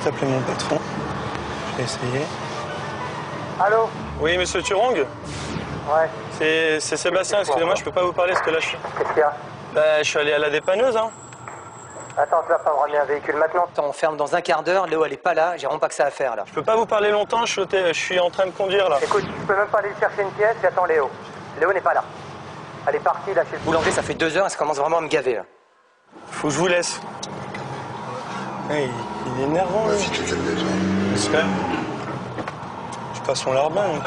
juste appeler mon patron. Je vais essayer. Allô? Oui, monsieur Turong? Ouais. C'est Sébastien, excusez-moi, je peux pas vous parler parce que là je suis... Qu'est-ce qu'il y a? Bah, je suis allé à la dépanneuse, hein. Attends, tu vas pas me ramener un véhicule maintenant? Attends, on ferme dans un quart d'heure. Léo, elle est pas là. J'ai vraiment pas que ça à faire, là. Je peux pas vous parler longtemps, je suis en train de conduire, là. Écoute, tu peux même pas aller chercher une pièce, j'attends Léo. Léo n'est pas là. Elle est partie, là, chez le Boulanger, ça fait 2 heures et ça commence vraiment à me gaver, là. Faut que je vous laisse. Ouais, il est énervant, lui. Tu te calmes déjà. J'espère. Je passe son larbin, donc...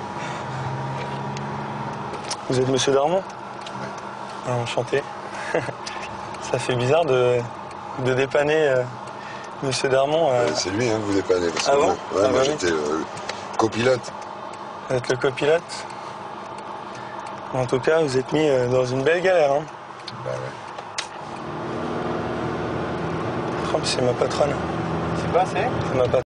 Vous êtes monsieur Darmon? Ah, enchanté. Ça fait bizarre de dépanner monsieur Darmon. C'est lui, hein, vous dépannez. Parce que Ah bon? ouais, Ah moi bah j'étais copilote. Vous êtes le copilote? En tout cas, vous êtes mis dans une belle galère, hein. Bah ouais. Oh, c'est ma patronne. C'est quoi, c'est? C'est ma patronne.